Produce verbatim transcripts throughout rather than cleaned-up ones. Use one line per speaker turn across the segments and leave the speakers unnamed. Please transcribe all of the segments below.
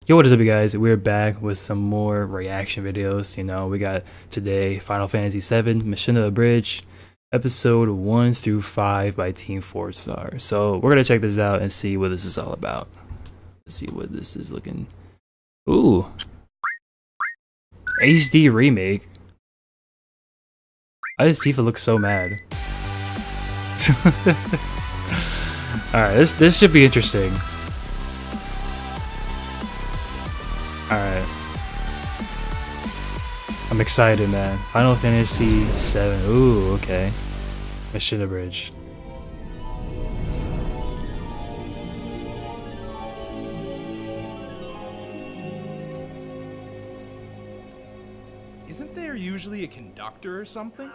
Yo, what is up, you guys? We're back with some more reaction videos. You know, we got today Final Fantasy seven, Mission to the Bridge, episode one through five by Team Four Star. So we're gonna check this out and see what this is all about. Let's see what this is looking. Ooh, H D remake. I just see if it looks so mad. All right, this this should be interesting. Alright. I'm excited, man. Final Fantasy seven. Ooh, okay. Mission to the Bridge.
Isn't there usually a conductor or something?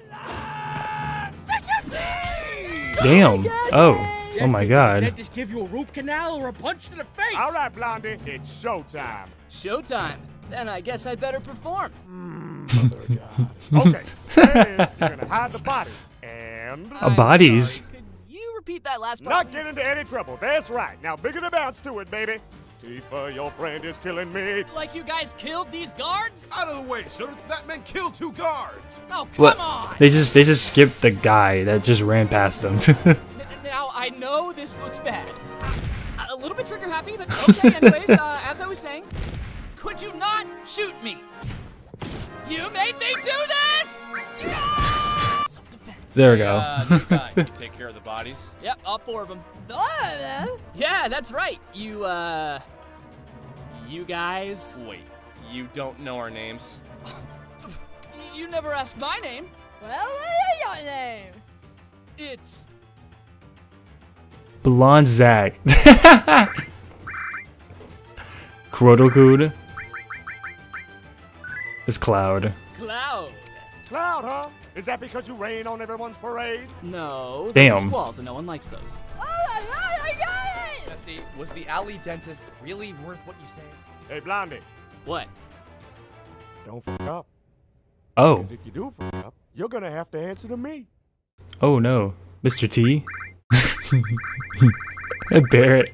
Damn. Oh. Oh my god.
Did just give you a root canal or a punch to the face?
All right, Blondie, it's showtime.
Showtime. Then I guess I'd better perform.
Mm, okay, there it is. You're gonna hide the bodies. And...
Uh, bodies?
Sorry. Could you repeat that last part?
Not
please?
get into any trouble. That's right. Now bigger the bounce to it, baby. Tifa, your friend is killing me.
Like you guys killed these guards?
Out of the way, sir. That man killed two guards.
Oh, come
What?
on.
They just they just skipped the guy that just ran past them.
Now, I know this looks bad. A little bit trigger happy, but okay, anyways, uh, as I was saying, could you not shoot me? You made me do this! Yeah! Self-defense.
There we go.
Uh, new guy. You take care of the bodies.
Yep, all four of them. Four of them? Yeah, that's right. You, uh... You guys...
Wait, you don't know our names?
You never asked my name.
Well, what is your name?
It's...
Blonde Zack. Krodokud. It's Cloud.
Cloud.
Cloud, huh? Is that because you rain on everyone's parade?
No,
Damn.
those are squalls and no one likes those.
Oh my god, I got it!
Jesse, was the alley dentist really worth what you saved?
Hey, Blondie,
What?
don't fuck up.
Oh.
Because if you do fuck up, you're gonna have to answer to me.
Oh no. Mister T. Barrett.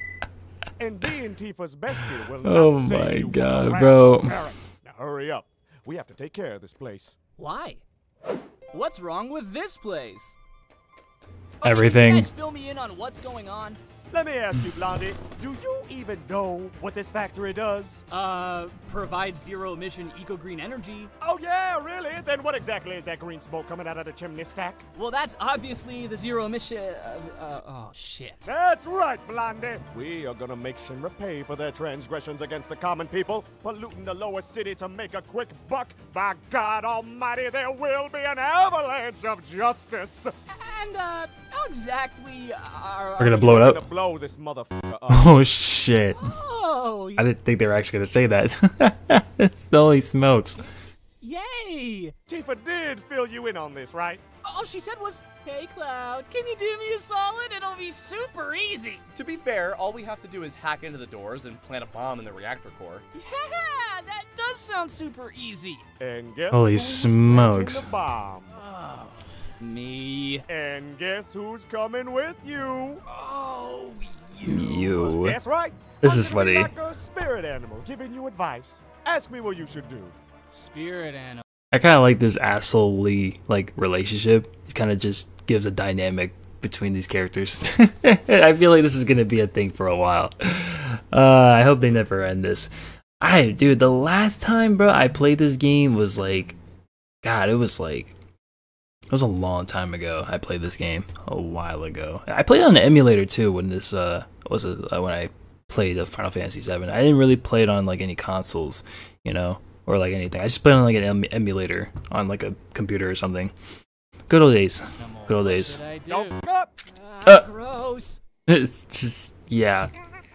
And being Tifa's bestie will
Oh
not save
my
you from
God,
the wrath
bro.
of Barret. Now hurry up. We have to take care of this place.
Why? What's wrong with this place? Okay,
Everything.
Can you guys fill me in on what's going on?
Let me ask you, Blondie, do you even know what this factory does?
Uh, provide zero emission eco green energy.
Oh yeah, really? Then what exactly is that green smoke coming out of the chimney stack?
Well, that's obviously the zero emission. Uh, uh, oh shit.
That's right, Blondie. We are gonna make Shinra pay for their transgressions against the common people, polluting the lower city to make a quick buck. By God Almighty, there will be an avalanche of justice.
And uh, how exactly are?
We're gonna blow it
We're gonna
up.
blow this motherfucker up.
Oh shit.
Oh,
I didn't think they were actually gonna say that. It's holy smokes.
yay!
Tifa did fill you in on this, right?
All she said was, "Hey, Cloud, can you do me a solid? It'll be super easy."
To be fair, all we have to do is hack into the doors and plant a bomb in the reactor core.
Yeah, that does sound super easy.
And guess
Holy
who's
smokes.
planting the bomb?
Oh, me.
And guess who's coming with you?
Oh, you.
You.
That's right.
This
I'm
is
gonna be
funny.
like a spirit animal giving you advice. Ask me what you should do.
Spirit animal.
I kind of like this asshole Lee like relationship. It kind of just gives a dynamic between these characters. I feel like this is gonna be a thing for a while. Uh, I hope they never end this. I dude, the last time, bro, I played this game was like, God, it was like, it was a long time ago. I played this game a while ago. I played it on the emulator too when this uh was it uh, when I played uh, Final Fantasy seven. I didn't really play it on like any consoles, you know. Or like anything. I just played on like an em emulator on like a computer or something. Good old days. Good old days.
What should I do?
Don't fuck up.
Ah,
Uh.
gross.
It's just yeah.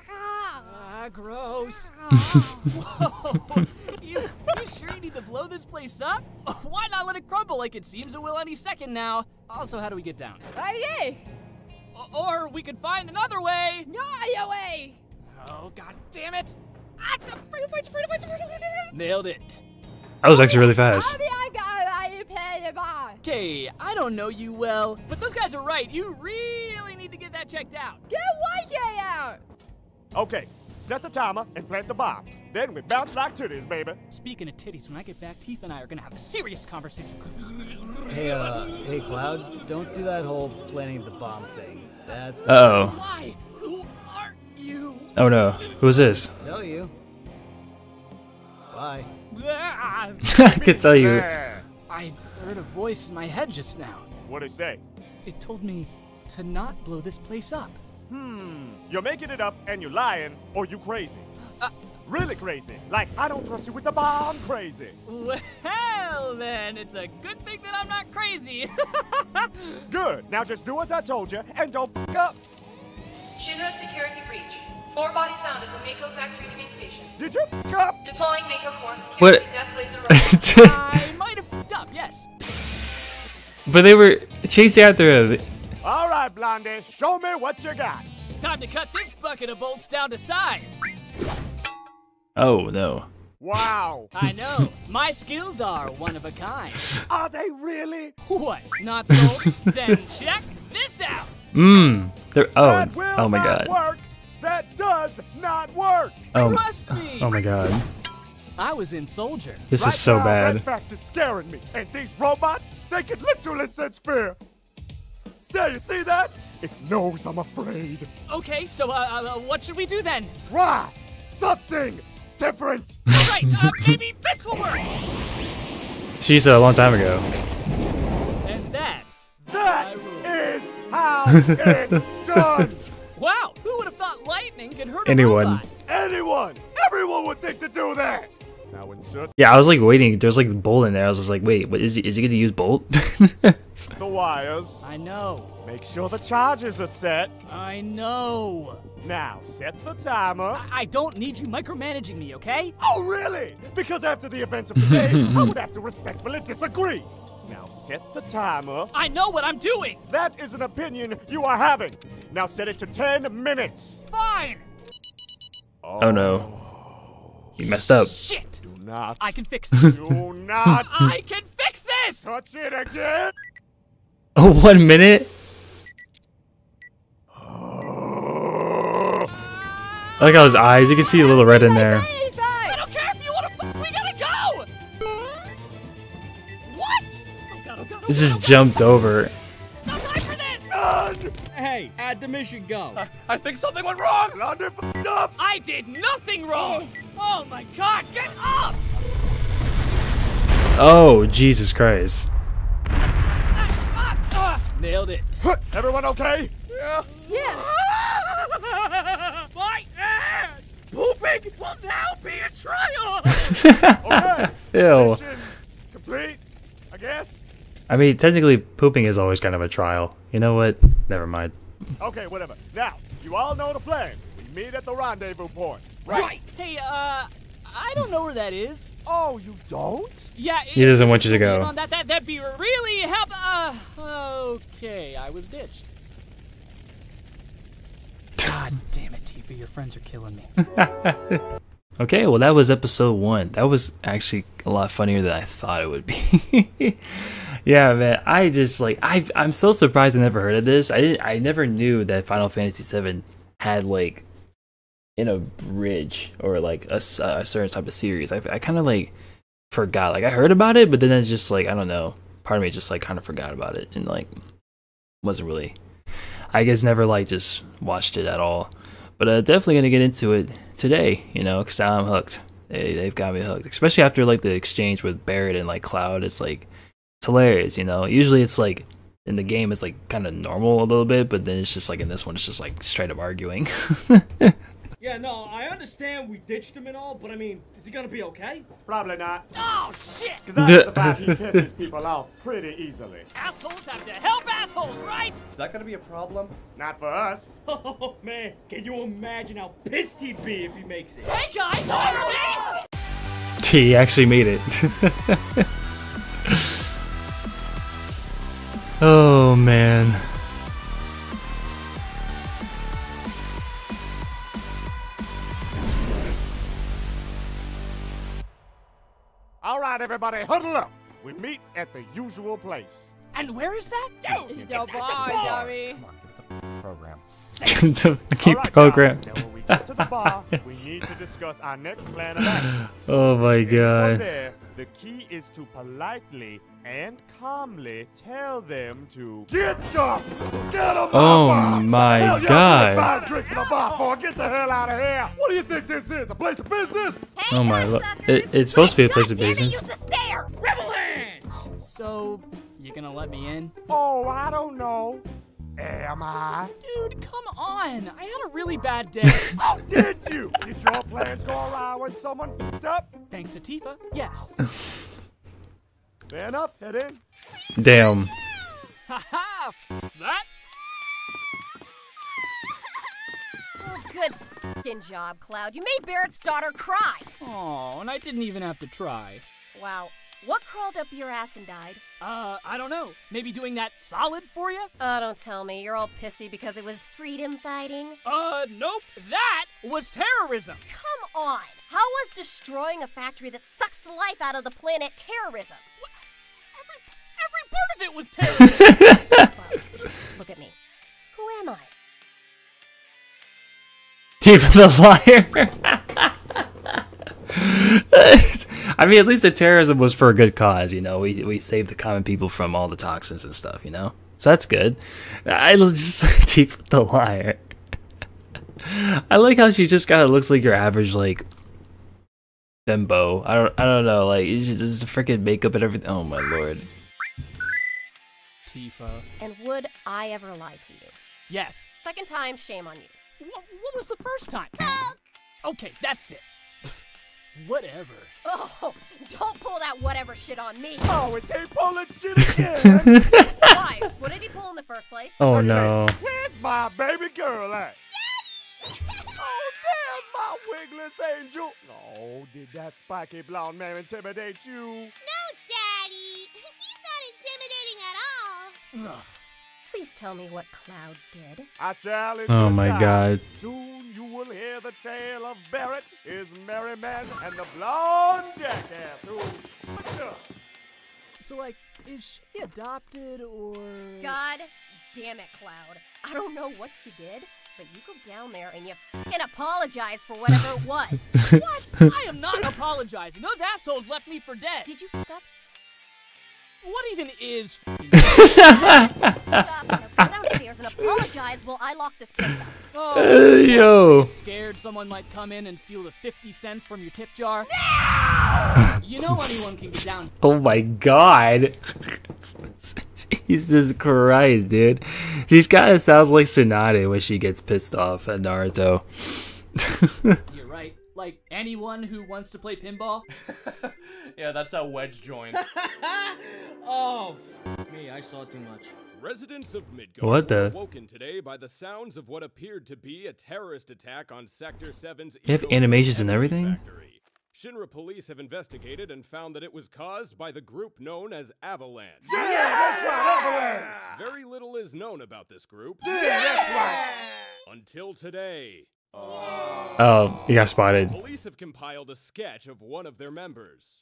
Ah, gross. Whoa. you, you sure you need to blow this place up? Why not let it crumble like it seems it will any second now? Also, how do we get down?
Oh yeah!
O- or we could find another way.
No your way!
Oh, god damn it. Ah, the freedom fights, freedom fights, freedom fights. Nailed it.
That was actually really fast.
How do I go like you pay the bar?
Okay, I don't know you well, but those guys are right. You really need to get that checked out.
Get what out!
Okay, set the timer, and plant the bomb. Then we bounce like titties, baby.
Speaking of titties, when I get back, Teeth and I are gonna have a serious conversation.
Hey, uh, hey, Cloud, don't do that whole planting the bomb thing. That's.
Uh oh.
Why? Who are you?
Oh no. Who's this?
Tell you. Bye.
Ah,
I can tell you.
I heard a voice in my head just now.
What'd it say?
It told me to not blow this place up.
Hmm, you're making it up and you're lying, or you crazy.
Uh,
really crazy. Like, I don't trust you with the bomb crazy.
Well, then, it's a good thing that I'm not crazy.
Good, now just do as I told you and don't f up.
Shinra security breach. Four bodies found at the Mako factory train station.
Did you f up?
Deploying Mako core security
What?
death laser rifle.
I might have f***ed up, yes.
But they were chasing after him.
All right, Blondie, show me what you got.
Time to cut this bucket of bolts down to size.
Oh no.
Wow.
I know. My skills are one of a kind.
Are they really?
What? Not so? Then check this out.
Mmm. They're oh.
That will
Oh my
not
god.
work. That does not work.
Oh.
Trust me.
Oh my god.
I was in Soldier.
This
right
is so
now,
bad.
That fact is scaring me. And these robots, they can literally sense fear. There, you see that? It knows I'm afraid.
Okay, so uh, uh, what should we do then?
Try something different.
Right, uh, maybe this will work.
She said a long time ago.
And that's
That
my rule.
is how it's done.
Wow, who would have thought lightning could hurt
Anyone.
a robot?
Anyone, everyone would think to do that. Now insert
Yeah, I was like waiting. There's like Bolt in there. I was just like, wait, what is he? Is he gonna use Bolt?
the wires.
I know.
Make sure the charges are set.
I know.
Now set the timer.
I, I don't need you micromanaging me, okay?
Oh, really? Because after the events of today, I would have to respectfully disagree. Now set the timer.
I know what I'm doing.
That is an opinion you are having. Now set it to ten minutes.
Fine.
Oh no. He messed up.
Shit.
Do not.
I can fix this.
Do not
I can fix this.
touch it again.
Oh, one minute? I like how his eyes, you can see a little red in there.
He's fine.
I don't care if you want to. F we gotta go. What? Oh god! Oh god! Oh
It
god,
just
oh god.
jumped over.
No time for this.
Done.
Hey, add the mission go.
I think something went wrong.
Blondie f***ed up.
I did nothing wrong. Oh my god! Get up!
Oh, Jesus Christ.
Ah, ah, ah.
Nailed it.
Everyone okay?
Yeah.
Yeah.
My ass! Pooping will now be a trial!
Okay.
Ew.
Mission complete, I guess.
I mean, technically, pooping is always kind of a trial. You know what? Never mind.
Okay, whatever. Now, you all know the plan. We meet at the rendezvous point.
Right.
Hey, uh, I don't know where that is.
Oh, you don't?
Yeah.
He doesn't want you to go.
On that, that, that'd be really help. Uh, okay, I was ditched. God damn it, Tifa, your friends are killing me.
Okay, well, that was episode one. That was actually a lot funnier than I thought it would be. Yeah, man. I just like I I'm so surprised I never heard of this. I didn't. I never knew that Final Fantasy seven had like in a bridge or like a, s- a certain type of series. I I kind of like forgot. Like I heard about it, but then it's just like I don't know. Part of me just like kind of forgot about it and like wasn't really. I guess never like just watched it at all. But uh, definitely gonna get into it today, you know, because now I'm hooked. They they've got me hooked, especially after like the exchange with Barret and like Cloud. It's like it's hilarious, you know. Usually it's like in the game it's like kind of normal a little bit, but then it's just like in this one it's just like straight up arguing.
Yeah, no, I understand we ditched him and all, but I mean, is he gonna be okay?
Probably not.
Oh shit!
Because I have the vibe he pisses people off pretty easily.
Assholes have to help assholes, right?
Is that gonna be a problem?
Not for us.
Oh man, can you imagine how pissed he'd be if he makes it?
Hey guys, remember me?
He actually made it. Oh man.
All right, everybody, huddle up. We meet at the usual place.
And where is that?
The bar, dummy.
Come on, give it the program.
The fucking
All right,
program.
guys, now when we get to the bar, we need to discuss our next plan of action.
Oh my
anyone
god.
there, the key is to politely and calmly tell them to get up, get up.
Oh my
Hell, y'all
god.
five drinks in the bar, boy. Get the hell out of here. What do you think this is? A place of business?
Oh my lord. It, it's supposed to be a place of business.
So, you gonna let me in?
Oh, I don't know. Am I?
Dude, come on. I had a really bad day.
How did you? Did your plans go awry when someone f***ed up?
Thanks to Tifa, yes.
Fair enough. Head in.
Damn.
Haha! That?
Oh, good f***ing job, Cloud. You made Barrett's daughter cry.
Oh, and I didn't even have to try.
Wow. What crawled up your ass and died?
Uh, I don't know. Maybe doing that solid for you?
Oh, don't tell me. You're all pissy because it was freedom fighting?
Uh, nope. That was terrorism.
Come on. How was destroying a factory that sucks the life out of the planet terrorism?
What? Every, every part of it was terrorism.
Look at me. Who am I?
Tifa the liar. I mean, at least the terrorism was for a good cause, you know. We we saved the common people from all the toxins and stuff, you know. So that's good. I just Tifa the liar. I like how she just kind of looks like your average like bimbo. I don't I don't know, like it's just the freaking makeup and everything. Oh my lord.
Tifa.
And would I ever lie to you?
Yes.
Second time, shame on you.
What, what was the first time? Okay, that's it. Whatever.
Oh, don't pull that whatever shit on me.
Oh, is he pulling shit again?
Why? What did he pull in the first place?
Oh no.
Where's my baby girl at? Daddy! Oh, there's my wigless angel. Oh, did that spiky blonde man intimidate you?
No, Daddy. He's not intimidating at all.
Ugh.
Please tell me what Cloud did.
I shall in
Oh
good
my
time.
god.
Soon you will hear the tale of Barrett, his merry men, and the blonde jackass who...
So, like, is she adopted or...
God damn it, Cloud. I don't know what you did, but you go down there and you f***ing apologize for whatever it was.
What? I am not apologizing. Those assholes left me for dead.
Did you f*** up?
What even is f***ing
Stop and go downstairs and apologize while I lock this place up.
Oh,
Uh, yo.
you scared someone might come in and steal the fifty cents from your tip jar? No! You know anyone can get down.
Oh my god. Jesus Christ, dude. She's kind of sounds like Tsunade when she gets pissed off at Naruto.
You're right. Like anyone who wants to play pinball.
Yeah, that's how Wedge joined.
Oh, f me, I saw too much.
Residents of Midgard
What the-
were woken today by the sounds of what appeared to be a terrorist attack on Sector seven's
You have
Eco
animations and
Energy
everything?
Factory. Shinra police have investigated and found that it was caused by the group known as Avalanche.
Yeah, that's right, Avalanche!
Very little is known about this group.
Yeah, that's right!
Until today.
Oh, you got spotted.
Police have compiled a sketch of one of their members,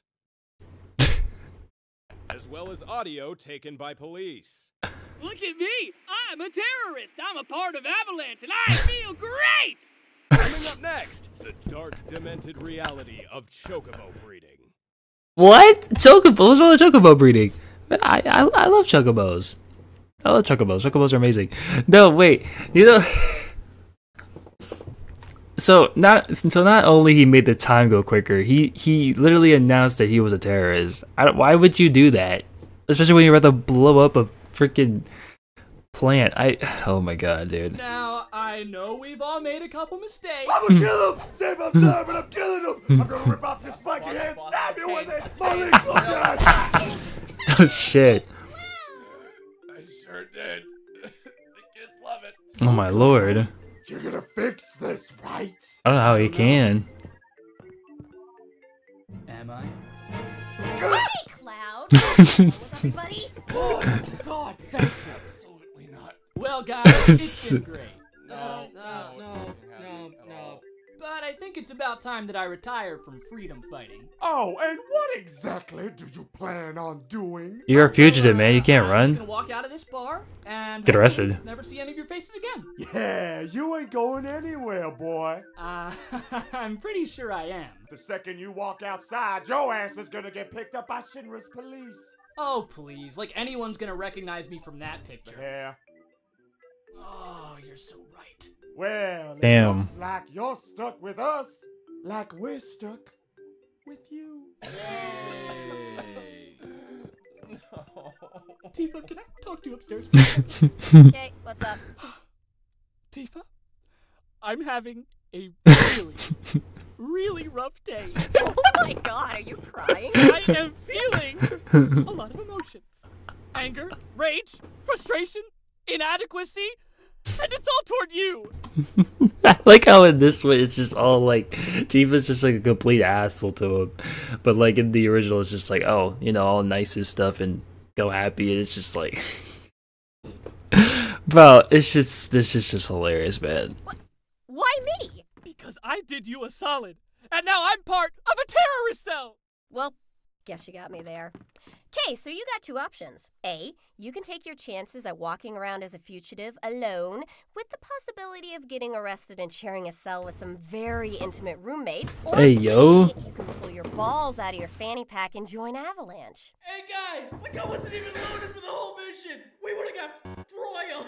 as well as audio taken by police.
Look at me! I'm a terrorist! I'm a part of Avalanche and I feel great!
Coming up next, the dark, demented reality of chocobo breeding.
What? Chocobo? What's wrong with chocobo breeding? Man, I, I I love chocobos. I love chocobos. Chocobos are amazing. No, wait. You know. So not so not only he made the time go quicker, he he literally announced that he was a terrorist. I don't, why would you do that? Especially when you're about to blow up a freaking plant. I oh my god, dude.
Now, I know we've all made a couple mistakes.
I'm gonna kill him! Save him, sir, but I'm killing him! I'm gonna rip off your spiky head, stab you with it! My leg, close your eyes!
Oh shit.
I sure did. The kids love it.
Oh my lord.
You're gonna fix this, right?
I don't know how he can.
Am I?
Hey, Cloud! With everybody?
Oh, God, thank you. Absolutely not.
Well, guys, it's been great.
No, no, no, no, no.
but I think it's about time that I retire from freedom fighting.
Oh, and what exactly do you plan on doing?
You're a fugitive, man. You can't
I'm just
run.
gonna walk out of this bar and
Get arrested.
never see any of your faces again.
Yeah, you ain't going anywhere, boy.
Uh, I'm pretty sure I am.
The second you walk outside, your ass is gonna get picked up by Shinra's police.
Oh, please. Like anyone's gonna recognize me from that picture.
Yeah.
Oh, you're so right.
Well,
Damn.
it looks like you're stuck with us, like we're stuck with you.
No.
Tifa, can I talk to you upstairs?
Okay, what's up?
Tifa, I'm having a really, really rough day.
Oh my god, are you crying?
I am feeling a lot of emotions. Anger, rage, frustration, inadequacy, and it's all toward you.
I like how in this way it's just all like Tifa's just like a complete asshole to him, but like in the original it's just like, oh, you know, all nice and stuff and go happy, and it's just like, bro, it's just this is just hilarious, man.
What? Why me?
Because I did you a solid, and now I'm part of a terrorist cell.
Well, guess you got me there. Okay, so you got two options. A, you can take your chances at walking around as a fugitive alone with the possibility of getting arrested and sharing a cell with some very intimate roommates. Or
Hey, yo.
B, you can pull your balls out of your fanny pack and join Avalanche.
Hey guys, like I wasn't even loaded for the whole mission. We would have got royal.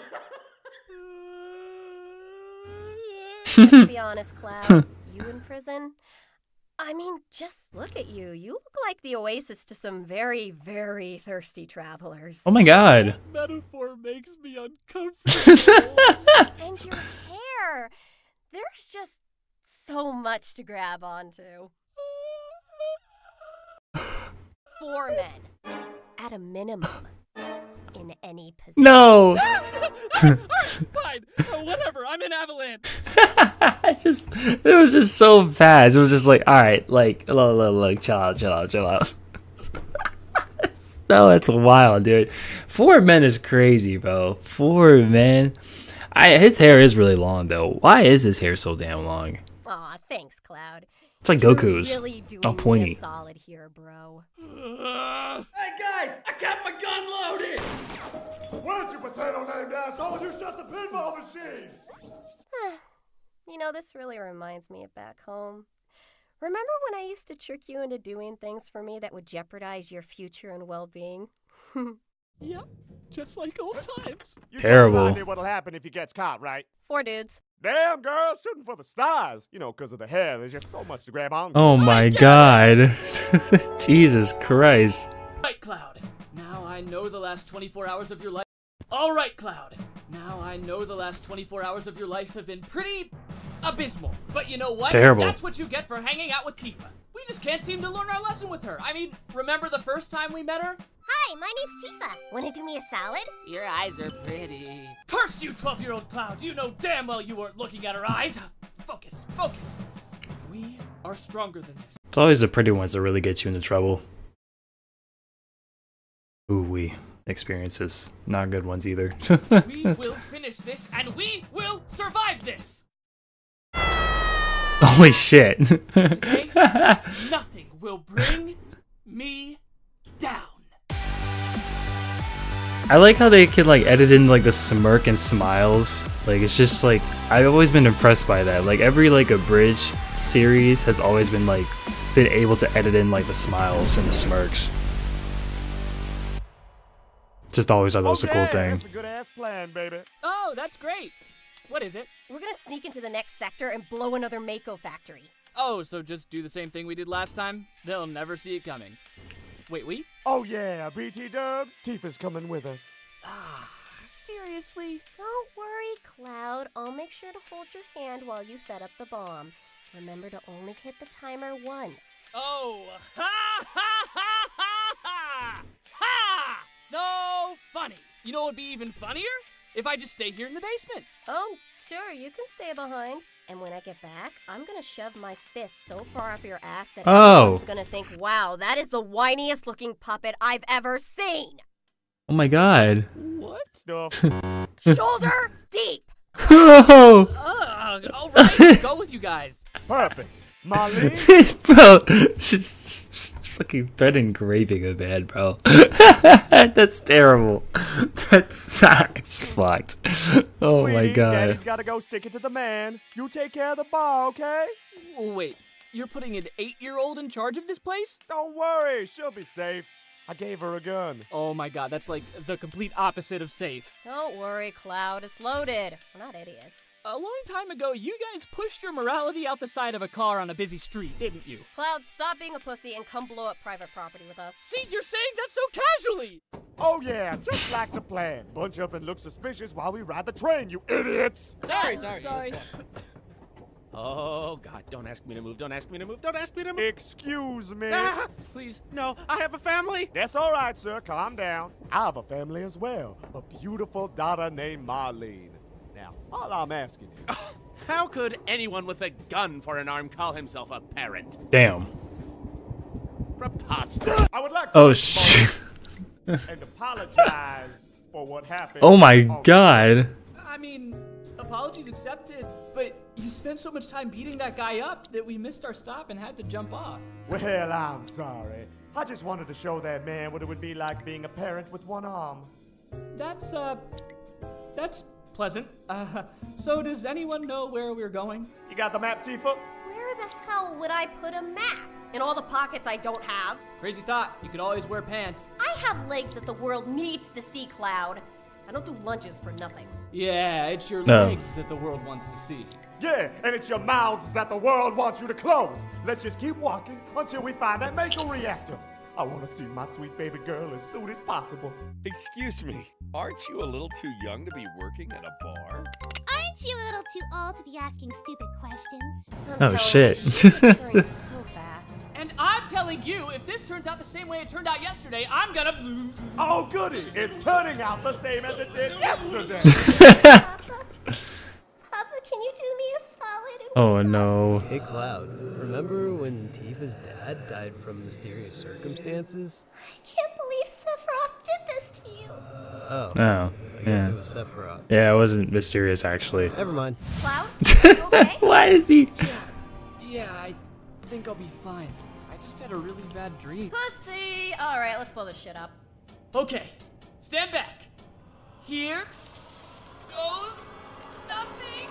Let's be honest, Cloud. You in prison? I mean, just look at you. You look like the oasis to some very, very thirsty travelers.
Oh my god.
Metaphor makes me uncomfortable.
And your hair. There's just so much to grab onto. Four men. At a minimum. In any position.
No.
Alright, fine. Uh, whatever. I'm in Avalanche.
I just it was just so fast. It was just like, all right, like look, look, look, chill out, chill out, chill out. No, that's wild, dude. Four men is crazy, bro. Four men. I his hair is really long though. Why is his hair so damn long?
Aw, thanks, Cloud.
It's like
You're
Goku's.
really doing
All
me
pointy.
a solid here, bro.
Hey guys, I got my gun loaded.
Where'd you potato named asshole? You shut the pinball machine!
You know, this really reminds me of back home. Remember when I used to trick you into doing things for me that would jeopardize your future and well-being?
Yep, just like old times.
You
Terrible.
can't find what'll happen if he gets caught, right?
Four dudes.
Damn, girl, shooting for the stars. You know, because of the hair, there's just so much to grab on.
Oh my god. Jesus Christ.
Right, Cloud. Now I know the last twenty-four hours of your life. All right, Cloud. Now I know the last twenty-four hours of your life have been pretty abysmal. But you know what?
Terrible.
That's what you get for hanging out with Tifa. We just can't seem to learn our lesson with her. I mean, remember the first time we met her?
Hi, my name's Tifa. Wanna do me a salad?
Your eyes are pretty. Curse you, twelve-year-old Cloud. You know damn well you weren't looking at her eyes. Focus, focus. We are stronger than this.
It's always the pretty ones that really get you into trouble. Ooh wee. Experiences. Not good ones either.
We will finish this, and we will survive this.
Holy shit.
Today, nothing will bring me down.
I like how they can like edit in like the smirk and smiles. Like it's just like I've always been impressed by that. Like every like abridged series has always been like been able to edit in like the smiles and the smirks. Just always thought that was a cool thing.
That's a good ass plan, baby.
Oh, that's great. What is it?
We're gonna sneak into the next sector and blow another Mako factory.
Oh, so just do the same thing we did last time? They'll never see it coming. Wait, we?
Oh yeah, B T Dubs, Tifa's coming with us.
Ah, seriously?
Don't worry, Cloud. I'll make sure to hold your hand while you set up the bomb. Remember to only hit the timer once.
Oh, ha ha ha ha ha! Ha! So funny. You know what would be even funnier? If I just stay here in the basement.
Oh, sure, you can stay behind. And when I get back, I'm gonna shove my fist so far up your ass that
Oh.
everyone's gonna think, wow, that is the whiniest looking puppet I've ever seen.
Oh my god.
What?
Stuff.
Shoulder deep.
Oh.
Ugh, all right, go with you guys.
Perfect. Marlene?
Bro, she's, she's fucking threatening raping a man, bro. That's terrible. That's it's fucked. Oh my
Sweetie,
god.
Daddy's gotta go stick it to the man. You take care of the bar, okay?
Wait, you're putting an eight-year-old in charge of this place?
Don't worry, she'll be safe. I gave her a gun.
Oh my god, that's like the complete opposite of safe.
Don't worry, Cloud. It's loaded. We're not idiots.
A long time ago, you guys pushed your morality out the side of a car on a busy street, didn't you?
Cloud, stop being a pussy and come blow up private property with us.
See, you're saying that so casually!
Oh yeah, just like the plan. Bunch up and look suspicious while we ride the train, you idiots!
Sorry, sorry.
Sorry.
Oh, God, don't ask me to move, don't ask me to move, don't ask me to move.
Excuse me.
Ah, please, no, I have a family.
That's all right, sir, calm down. I have a family as well. A beautiful daughter named Marlene. Now, all I'm asking is...
How could anyone with a gun for an arm call himself a parent?
Damn.
Preposterous.
I would like to
Oh shit.
and apologize for what happened.
Oh my god.
I mean, apologies accepted, but you spent so much time beating that guy up that we missed our stop and had to jump off.
Well, I'm sorry. I just wanted to show that man what it would be like being a parent with one arm.
That's, uh, that's pleasant. Uh, so does anyone know where we're going?
You got the map, Tifa?
Where the hell would I put a map? In all the pockets I don't have?
Crazy thought, you could always wear pants.
I have legs that the world needs to see, Cloud. I don't do lunges for nothing.
Yeah, it's your
No.
legs that the world wants to see.
Yeah, and it's your mouths that the world wants you to close. Let's just keep walking until we find that Mako reactor. I want to see my sweet baby girl as soon as possible.
Excuse me, aren't you a little too young to be working at a bar?
Aren't you a little too old to be asking stupid questions?
Oh shit.
Hurrying so fast.
And I'm telling you, if this turns out the same way it turned out yesterday, I'm gonna...
Oh goody, it's turning out the same as it did yesterday.
Papa, Papa, can you do me a solid? And
Oh no.
Hey Cloud, remember when Tifa's dad died from mysterious circumstances?
I can't believe Sephiroth did this to you.
Oh.
Oh.
I guess
Yeah.
it was Sephiroth.
Yeah, it wasn't mysterious actually.
Never mind.
Cloud, you okay?
Why is he?
Yeah, I think I'll be fine. I just had a really bad dream.
Pussy! Alright, let's blow this shit up.
Okay, stand back. Here goes nothing.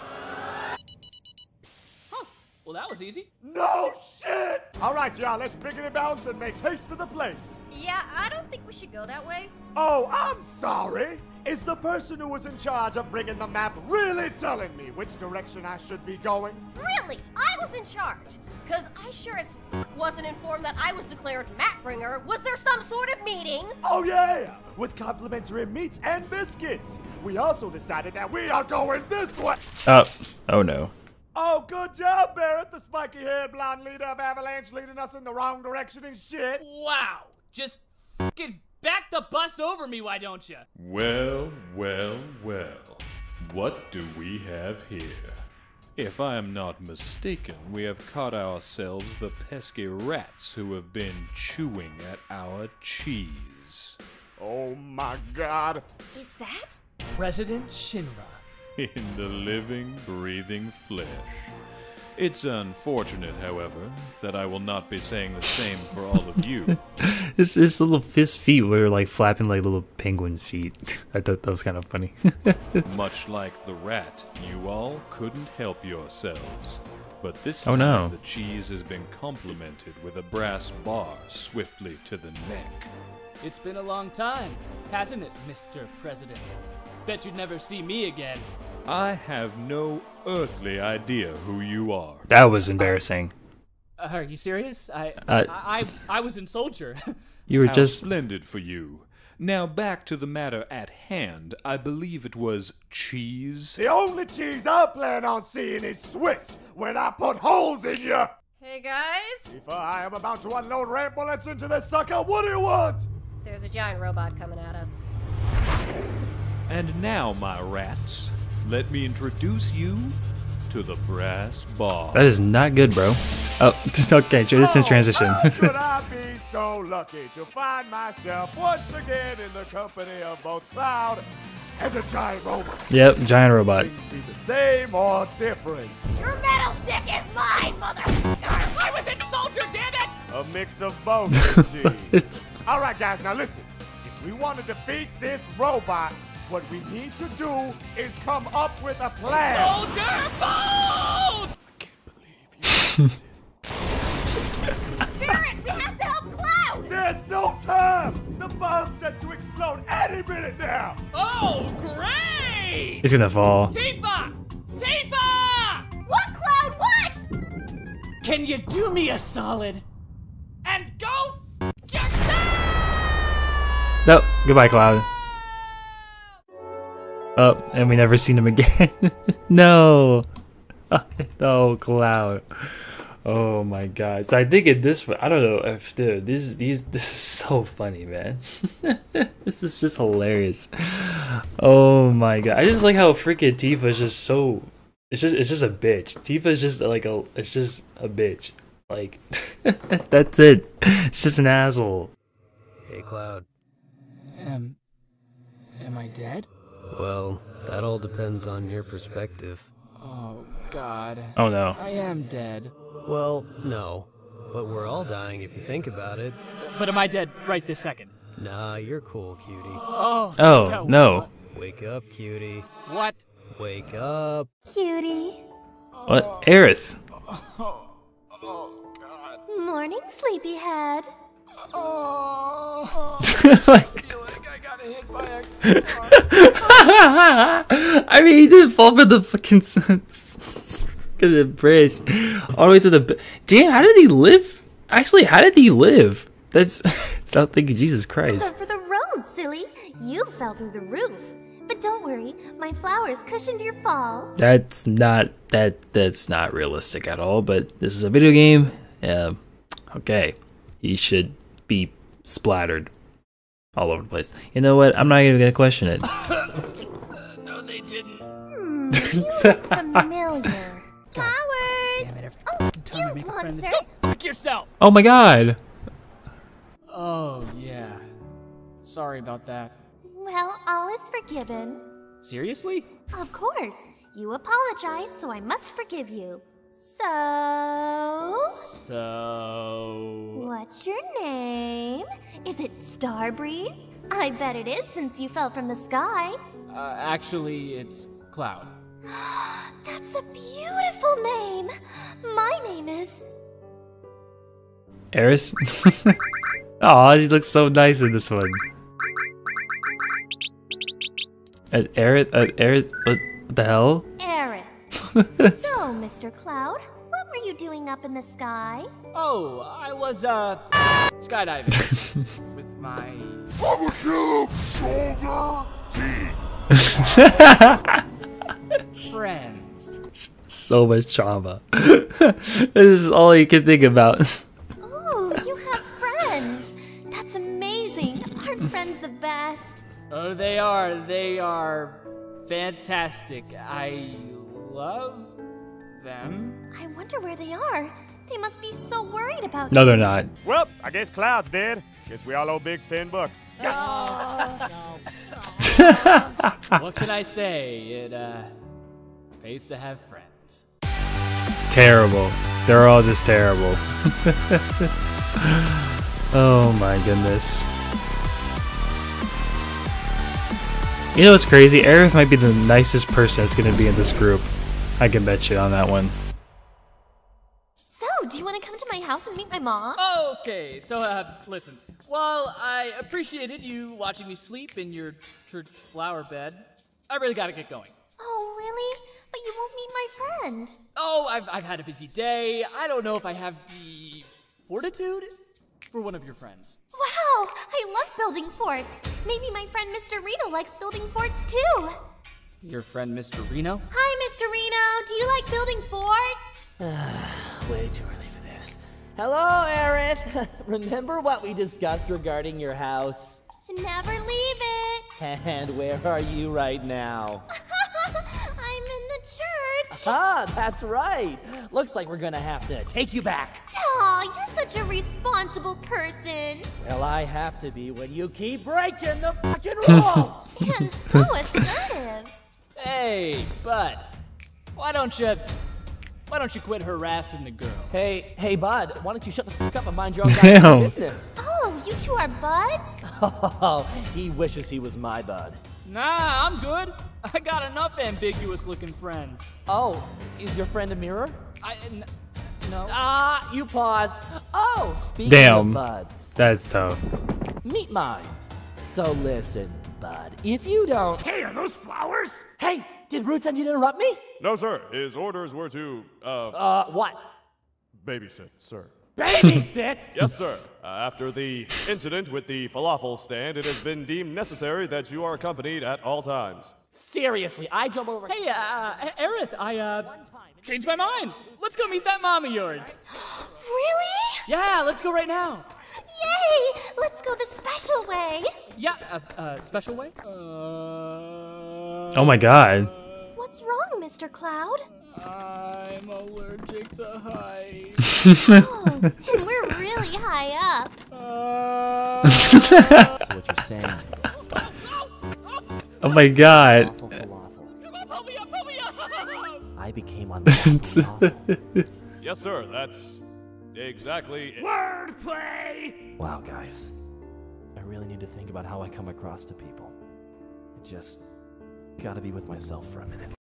Huh, well that was easy.
No shit! All right, y'all, let's biggity bounce and make haste to the place.
Yeah, I don't think we should go that way.
Oh, I'm sorry. Is the person who was in charge of bringing the map really telling me which direction I should be going?
Really? I was in charge. Cause I sure as fuck wasn't informed that I was declared map bringer. Was there some sort of meeting?
Oh yeah, with complimentary meats and biscuits. We also decided that we are going this way.
Oh. Oh no.
Oh, good job, Barrett, the spiky-haired blonde leader of Avalanche, leading us in the wrong direction and shit.
Wow, just fucking back the bus over me, why don't you?
Well, well, well. What do we have here? If I am not mistaken, we have caught ourselves the pesky rats who have been chewing at our cheese.
Oh my god.
Is that?
President Shinra.
In the living, breathing flesh. It's unfortunate, however, that I will not be saying the same for all of you.
his, his little his feet were like flapping like little penguin feet. I thought that was kind of funny.
Much like the rat, you all couldn't help yourselves. But this
Oh,
time
no.
the cheese has been complimented with a brass bar swiftly to the neck.
It's been a long time, hasn't it, Mister President? Bet you'd never see me again.
I have no earthly idea who you are.
That was embarrassing.
Uh, are you serious? I,
Uh,
I, I, I was in Soldier.
You were
How
just
splendid for you. Now back to the matter at hand. I believe it was cheese.
The only cheese I plan on seeing is Swiss when I put holes in you.
Hey guys,
If I am about to unload ramp bullets into this sucker, what do you want?
there's a giant robot coming at us.
And now, my rats, let me introduce you to the brass bar.
that is not good, bro. Oh, okay, this is transition.
How could I be so lucky to find myself once again in the company of both Cloud and the giant robot.
Yep, giant robot.
Be the same or different?
Your metal dick is mine, motherfucker!
I was in Soldier, damn it!
A mix of both, you see. All right, guys, now listen. If we want to defeat this robot, what we need to do is come up with a plan.
Soldier Bolt!
Barret, we have to help Cloud!
There's no time! The bomb's set to explode any minute now!
Oh, great!
He's gonna fall.
Tifa! Tifa!
What, Cloud, what?
Can you do me a solid? And go
Nope. Goodbye, Cloud. Oh, and we never seen him again. No. Oh, Cloud. Oh my god. So I think in this, I don't know if, dude, these, these, this is so funny, man. This is just hilarious. Oh my god. I just like how freaking Tifa is just so, it's just, it's just a bitch. Tifa is just like a, it's just a bitch. Like, that's it. It's just an asshole.
Hey, Cloud.
Am, am I dead?
Well, that all depends on your perspective.
Oh, God.
Oh, no.
I am dead.
Well, no. But we're all dying if you think about it.
But am I dead right this second?
Nah, you're cool, cutie.
Oh,
Oh, no.
Wake up, cutie.
What?
Wake up.
Cutie.
What? Aerith.
Oh, oh, God.
Morning, sleepyhead.
Oh, I feel like I got hit by a car.
I mean, he didn't fall from the fucking the bridge all the way to the. Damn, how did he live? Actually, how did he live? That's. Stop thinking, Jesus Christ.
So for the road, silly. You fell through the roof. But don't worry, my flowers cushioned your fall.
That's not that. That's not realistic at all. But this is a video game. Um. Okay, he should be splattered all over the place. You know what? I'm not even gonna question it.
No, they didn't.
Hmm, you look familiar. Flowers!
Damn it,
Oh,
time to
you
make a friend
monster!
this- Go fuck yourself!
Oh my god.
Oh, yeah. Sorry about that.
Well, all is forgiven.
Seriously?
Of course. You apologize, so I must forgive you. So...
So...
What's your name? Is it Starbreeze? I bet it is since you fell from the sky.
Uh, actually, it's Cloud.
That's a beautiful name. My name is...
Aerith. Aw, she looks so nice in this one. Uh, Aerith, uh, Aerith, what, what the hell?
Aerith. So, Mister Cloud, what were you doing up in the sky?
Oh, I was, uh, skydiving with my... friends.
So much trauma. This is all you can think about.
Ooh, you have friends. That's amazing. Aren't friends the best?
Oh, they are. They are fantastic. I love them.
I wonder where they are. They must be so worried about
No,
you.
they're not.
Well, I guess Cloud's dead. Guess we all owe Biggs ten bucks. Yes!
What can I say? It, uh, pays to have friends.
Terrible. They're all just terrible. Oh my goodness. You know what's crazy? Aerith might be the nicest person that's going to be in this group. I can bet you on that one.
So, do you want to come to my house and meet my mom?
Okay, so, uh, listen. While I appreciated you watching me sleep in your church flower bed, I really gotta get going.
Oh, really? But you won't meet my friend.
Oh, I've, I've had a busy day. I don't know if I have the fortitude for one of your friends.
Wow, I love building forts. Maybe my friend Mister Reno likes building forts too.
Your friend Mister Reno?
Hi, Mister Reno. Do you like building forts?
Way too early for this. Hello, Aerith. Remember what we discussed regarding your house?
To never leave it.
And where are you right now?
I'm in the church.
Ah, that's right. Looks like we're gonna have to take you back.
Aw, you're such a responsible person.
Well, I have to be when you keep breaking the fucking rules.
And so assertive.
Hey, bud. Why don't you... Why don't you quit harassing the girl?
Hey, hey, bud, why don't you shut the fuck up and mind your own
Damn.
goddamn business?
Oh, you two are buds?
Oh, he wishes he was my bud.
Nah, I'm good. I got enough ambiguous-looking friends.
Oh, is your friend a mirror?
I... N no.
Ah, you paused. Oh, speaking
Damn.
of buds.
That's tough.
Meet mine. So listen, bud, if you don't...
Hey, are those flowers?
Hey, did Root send you to interrupt me?
No, sir. His orders were to, uh...
Uh, what?
babysit, sir.
Babysit?
Yes, sir. Uh, after the incident with the falafel stand, it has been deemed necessary that you are accompanied at all times.
Seriously, I jump over...
Hey, uh, Aerith, I, uh, changed my mind. Let's go meet that mom of yours.
Really?
Yeah, let's go right now.
Yay! Let's go the special way.
Yeah, uh, uh special way? Uh...
Oh my god.
What's wrong, Mister Cloud?
I'm allergic to height.
Oh, and we're really high up.
Uh...
So what you're saying is...
Oh my god.
Falafel, falafel.
Come on, pull me up, pull me up!
I became unlawful.
Yes, sir. That's exactly it.
Wordplay!
Wow, guys. I really need to think about how I come across to people. I just gotta be with myself for a minute.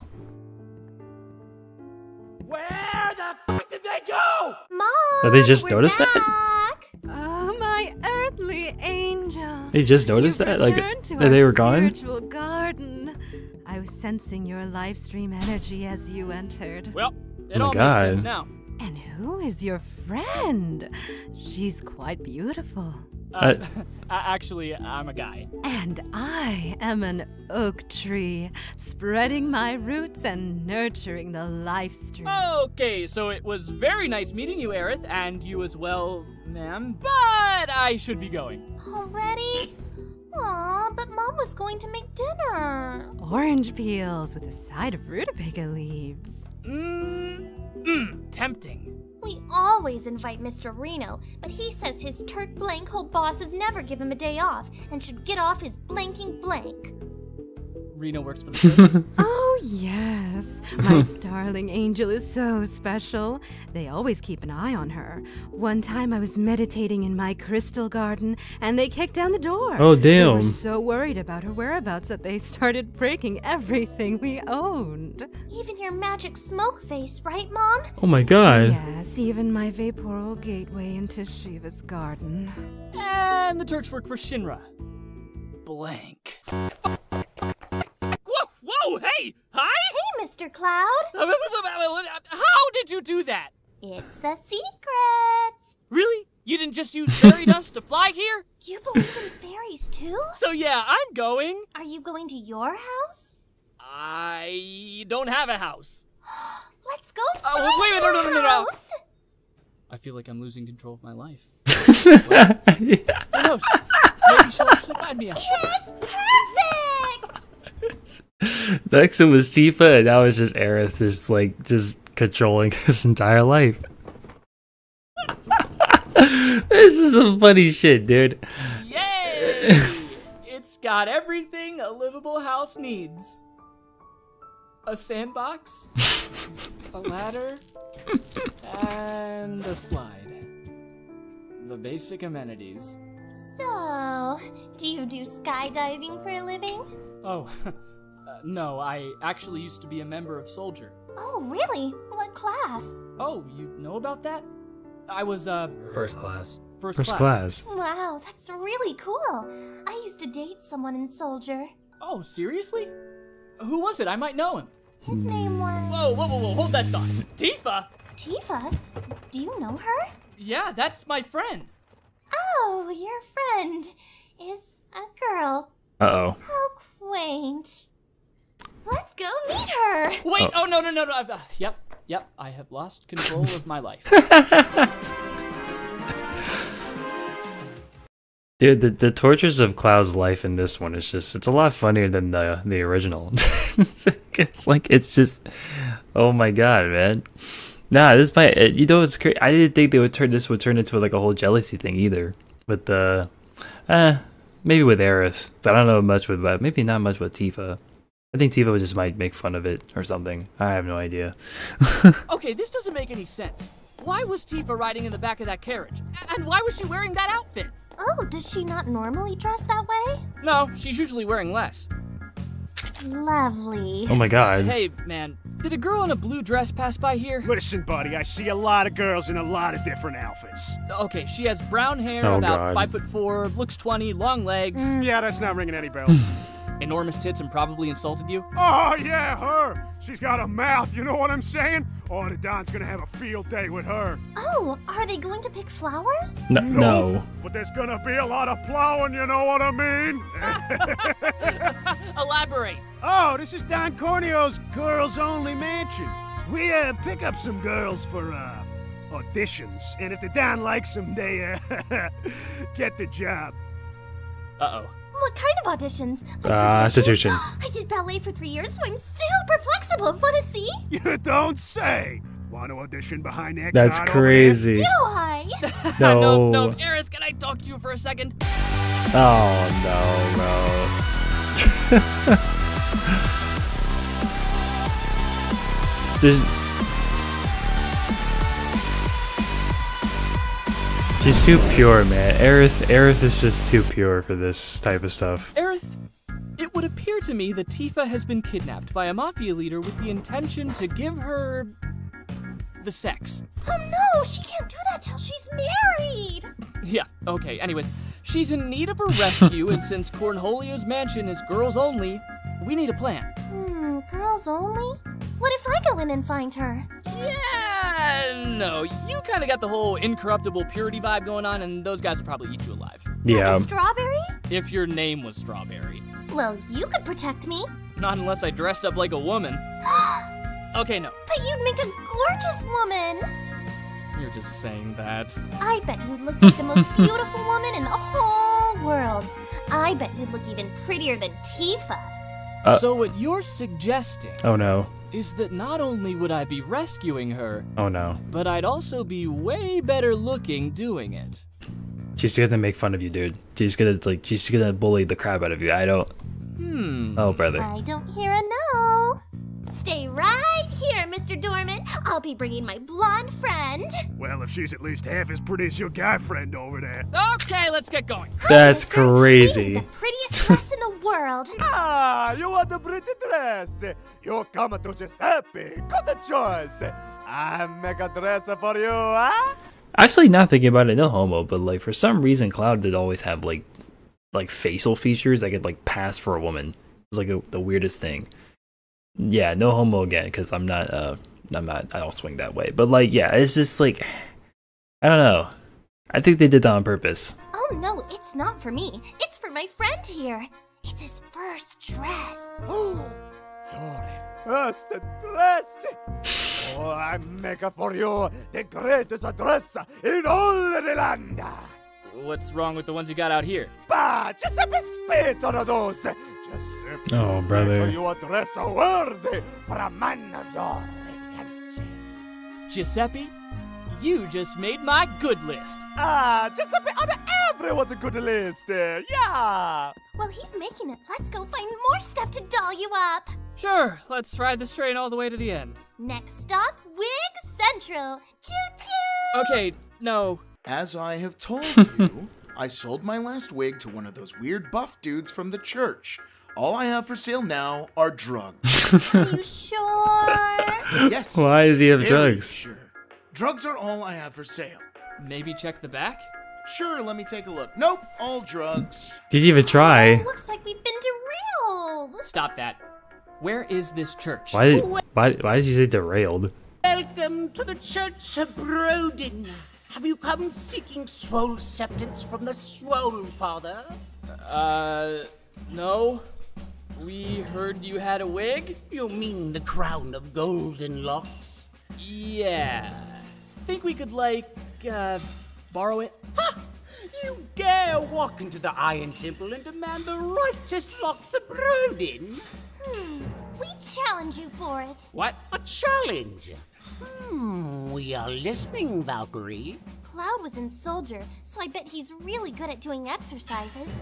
Where the fuck did they go?
Mom,
Oh, they just
we're
noticed that?
back.
Oh, my earthly angel.
They just noticed
You've
that? Like,
returned to
that they
our
were gone?
spiritual garden. I was sensing your live stream energy as you entered.
Well, it
Oh my
all
God.
makes sense now.
And who is your friend? She's quite beautiful.
Uh, actually, I'm a guy.
And I am an oak tree, spreading my roots and nurturing the life stream.
Okay, so it was very nice meeting you, Aerith, and you as well, ma'am. But I should be going.
Already? Aw, but Mom was going to make dinner.
Orange peels with a side of rutabaga leaves.
Mmm, mmm, tempting.
We always invite Mister Reno, but he says his Turk blank hole bosses never give him a day off and should get off his blanking blank.
Reno works for the Turks.
Oh, yes. My darling angel is so special. They always keep an eye on her. One time I was meditating in my crystal garden, and they kicked down the door.
Oh,
They were
damn.
so worried about her whereabouts that they started breaking everything we owned.
Even your magic smoke face, right, Mom?
Oh my god.
Yes, even my vaporal gateway into Shiva's garden.
And the Turks work for Shinra. Blank. Whoa, whoa, hey, hi?
Hey, Mister Cloud.
How did you do that?
It's a secret.
Really? You didn't just use fairy dust to fly here?
You believe in fairies, too?
So yeah, I'm going.
Are you going to your house?
I don't have a house.
Let's go
Uh,
find
wait, wait,
your
no, no, no, no, no.
house.
I feel like I'm losing control of my life. Well, who knows? Maybe she'll actually find me out.
It's perfect!
Next it was Tifa, and now it's just Aerith, just like just controlling his entire life. This is some funny shit, dude.
Yay! It's got everything a livable house needs. A sandbox, a ladder, and a slide. The basic amenities.
So, do you do skydiving for a living?
Oh, uh, no, I actually used to be a member of Soldier.
Oh, really? What class?
Oh, you know about that? I was, uh...
First class.
First,
First
class.
class.
Wow, that's really cool. I used to date someone in Soldier.
Oh, seriously? Who was it? I might know him.
His name was...
Whoa, whoa, whoa, whoa, hold that thought. Tifa?
Tifa? Do you know her?
Yeah, that's my friend.
Oh, your friend is a girl.
Uh-oh.
How quaint. Let's go meet her.
Wait, oh, no, no, no, no. Uh, yep, yep, I have lost control of my life.
Dude, the, the tortures of Cloud's life in this one is just, it's a lot funnier than the the original. It's like, it's just, oh my god, man. Nah, this might, you know, it's crazy. I didn't think they would turn, this would turn into like a whole jealousy thing either. But the, uh, maybe with Aerith, but I don't know much with, but maybe not much with Tifa. I think Tifa just might make fun of it or something. I have no idea.
Okay, this doesn't make any sense. Why was Tifa riding in the back of that carriage? And why was she wearing that outfit?
Oh, does she not normally dress that way?
No, she's usually wearing less.
Lovely.
Oh my god.
Hey, man, did a girl in a blue dress pass by here?
Listen, buddy, I see a lot of girls in a lot of different outfits.
Okay, she has brown hair,
Oh,
about
God.
five foot four, looks twenty, long legs.
Mm, yeah, that's not ringing any bells.
Enormous tits and probably insulted you?
Oh, yeah, her. She's got a mouth, you know what I'm saying? Oh, the Don's gonna have a field day with her.
Oh, are they going to pick flowers?
No. no.
But there's gonna be a lot of plowing, you know what I mean?
Elaborate.
Oh, this is Don Corneo's Girls Only Mansion. We uh, pick up some girls for uh, auditions, and if the Don likes them, they uh, get the job.
Uh-oh.
What kind of auditions? Like
Uh,
for dancing?
institution.
I did ballet for three years, so I'm super flexible. Wanna see?
You don't say. Want to audition behind that
That's
god
crazy.
Do I?
No.
no, no, Aerith, can I talk to you for a second?
Oh no, bro. There's. She's too pure, man. Aerith, Aerith is just too pure for this type of stuff.
Aerith, it would appear to me that Tifa has been kidnapped by a mafia leader with the intention to give her the sex.
Oh no, she can't do that till she's married.
Yeah, okay, anyways, she's in need of a rescue, and since Cornholio's mansion is girls only, we need a plan.
Hmm, girls only? What if I go in and find her?
Yeah, no, you kind of got the whole incorruptible purity vibe going on, and those guys would probably eat you alive.
Yeah.
Like a strawberry?
If your name was Strawberry.
Well, you could protect me.
Not unless I dressed up like a woman. Okay, no.
But you'd make a gorgeous woman.
You're just saying that.
I bet you'd look like the most beautiful woman in the whole world. I bet you'd look even prettier than Tifa.
Uh,
so what you're suggesting
Oh no.
is that not only would I be rescuing her,
Oh no.
but I'd also be way better looking doing it.
She's gonna make fun of you, dude. She's gonna like. She's gonna bully the crap out of you. I don't.
Hmm.
Oh, brother.
I don't hear a no. Stay right here, Mister Dormant. I'll be bringing my blonde friend.
Well, if she's at least half as pretty as your guy friend over there.
Okay, let's get going.
That's crazy.
The prettiest dress in the world.
Ah, you want the pretty dress? You come to Giuseppe. Good choice. I make a dress for you, huh?
Actually, not thinking about it, no homo, but like for some reason, Cloud did always have like, like facial features that could like pass for a woman. It was like a, the weirdest thing. Yeah, no homo again, because I'm not, uh, I'm not, I don't swing that way. But like, yeah, it's just like, I don't know. I think they did that on purpose.
Oh no, it's not for me. It's for my friend here. It's his first dress.
Your first dress. Oh, I make for you the greatest dress in all the land.
What's wrong with the ones you got out here?
Bah, Giuseppe spit on those. Giuseppe,
Oh, brother.
make you a dress worthy for a man of your lineage.
Giuseppe, you just made my good list.
Ah, Giuseppe on everyone's good list. Yeah.
Well, he's making it. Let's go find more stuff to doll you up.
Sure, let's ride this train all the way to the end.
Next stop, Wig Central. Choo-choo!
Okay, no.
As I have told you, I sold my last wig to one of those weird buff dudes from the church. All I have for sale now are drugs.
Are you sure?
Yes.
Why does he have
very
drugs?
Sure. Drugs are all I have for sale.
Maybe check the back?
Sure, let me take a look. Nope, all drugs.
Didn't even try.
Looks like we've been derailed.
Stop that. Where is this church?
Why did, why, why did you say derailed?
Welcome to the Church of Brodin. Have you come seeking swole septance from the swole father?
Uh, no. We heard you had a wig?
You mean the crown of golden locks?
Yeah. Think we could, like, uh, borrow it?
Ha! You dare walk into the Iron Temple and demand the righteous locks of Brodin?
Hmm. We challenge you for it.
What?
A challenge? Hmm, we are listening, Valkyrie.
Cloud was in Soldier, so I bet he's really good at doing exercises.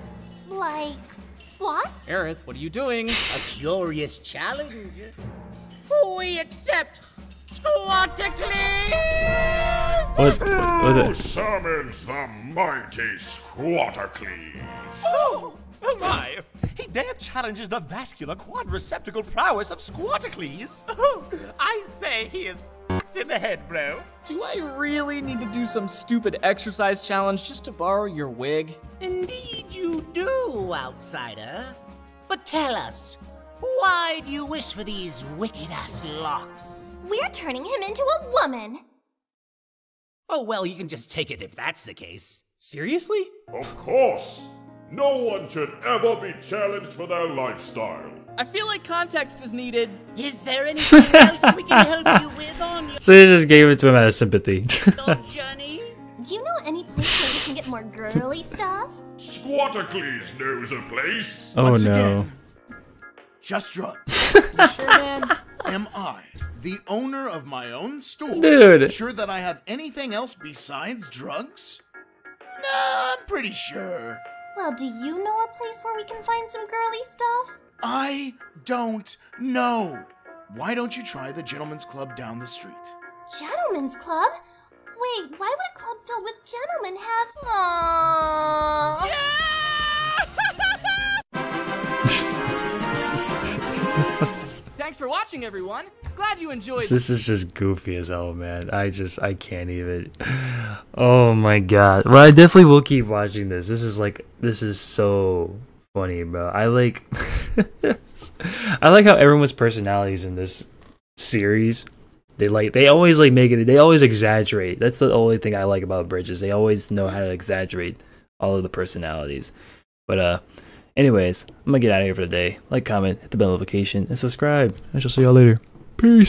Like squats?
Aerith, what are you doing?
A curious challenge. We accept Squatacles!
What? What?
Who
The,
summons the mighty Squatacles?
Oh, oh my! He dare challenges the vascular quadriceptical prowess of Squatacles. Oh, I say he is f***ed in the head, bro.
Do I really need to do some stupid exercise challenge just to borrow your wig?
Indeed you do, outsider. But tell us, why do you wish for these wicked-ass locks?
We're turning him into a woman.
Oh, well, you can just take it if that's the case.
Seriously?
Of course! No one should ever be challenged for their lifestyle.
I feel like context is needed.
Is there anything else we can help you with on your
so they just gave it to him out of sympathy.
journey?
Do you know any place where we can get more girly stuff?
Squatacles knows a place.
Oh
Once
no.
again, just drugs.
You sure, man?
Am I, the owner of my own store,
Dude.
sure that I have anything else besides drugs? Nah, I'm pretty sure.
Well, do you know a place where we can find some girly stuff?
I don't know. Why don't you try the Gentlemen's Club down the street?
Gentlemen's Club? Wait, why would a club filled with gentlemen have... Aww.
Thanks for watching, everyone. Glad you enjoyed.
This is just goofy as hell, man. I just, I can't even. Oh my god. Well, I definitely will keep watching this. This is like, this is so funny, bro. I like, I like how everyone's personalities in this series. They like, they always like make it, they always exaggerate. That's the only thing I like about Bridges. They always know how to exaggerate all of the personalities. But, uh, anyways, I'm gonna get out of here for the day. Like, comment, hit the bell notification, and subscribe. I shall see y'all later. Peace.